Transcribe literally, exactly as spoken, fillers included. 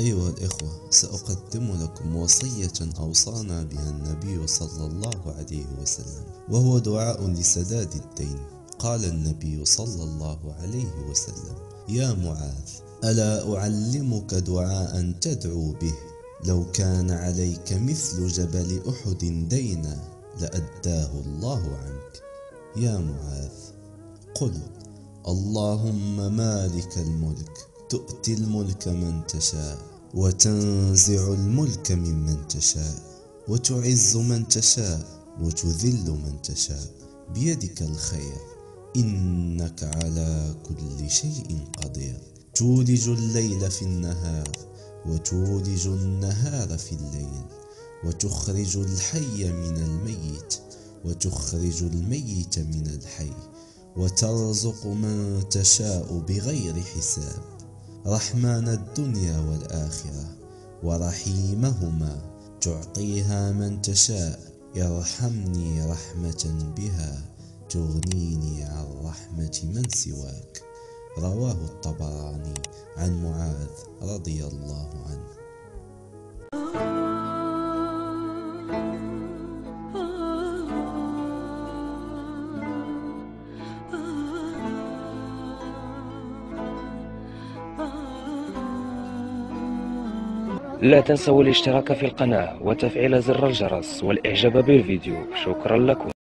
أيها الإخوة، سأقدم لكم وصية أوصانا بها النبي صلى الله عليه وسلم، وهو دعاء لسداد الدين. قال النبي صلى الله عليه وسلم: يا معاذ، ألا أعلمك دعاء تدعو به؟ لو كان عليك مثل جبل أحد دينا لأداه الله عنك. يا معاذ، قل: اللهم مالك الملك، تؤتي الملك من تشاء، وتنزع الملك ممن تشاء، وتعز من تشاء، وتذل من تشاء، بيدك الخير، إنك على كل شيء قدير. تولج الليل في النهار، وتولج النهار في الليل، وتخرج الحي من الميت، وتخرج الميت من الحي، وترزق من تشاء بغير حساب. رحمن الدنيا والآخرة ورحيمهما، تعطيها من تشاء. ارحمني رحمة بها تغنيني عن رحمة من سواك. رواه الطبراني عن معاذ رضي الله عنه. لا تنسوا الاشتراك في القناة وتفعيل زر الجرس والإعجاب بالفيديو. شكرا لكم.